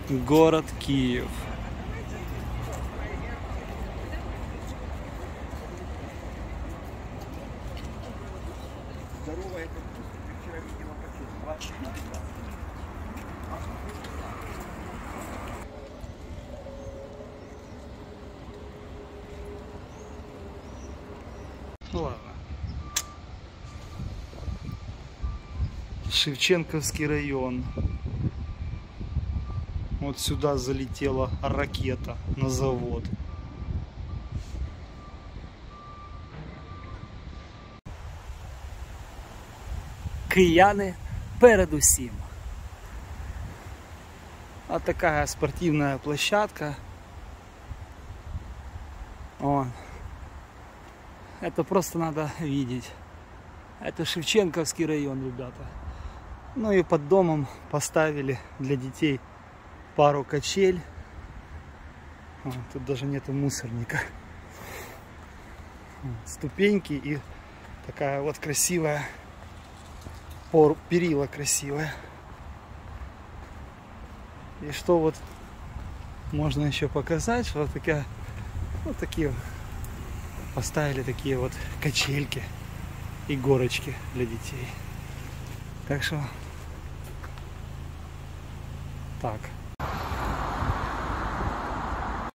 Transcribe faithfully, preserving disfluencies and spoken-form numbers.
Город Киев. Ладно. Шевченковский район. Вот сюда залетела ракета на завод. Кияни передусім. Вот такая спортивная площадка. Вон. Это просто надо видеть. Это Шевченковский район, ребята. Ну и под домом поставили для детей пару качель. О, тут даже нету мусорника. Ступеньки и такая вот красивая пор, перила красивая. И что вот можно еще показать, что вот такая, вот такие поставили такие вот качельки и горочки для детей. Так что так.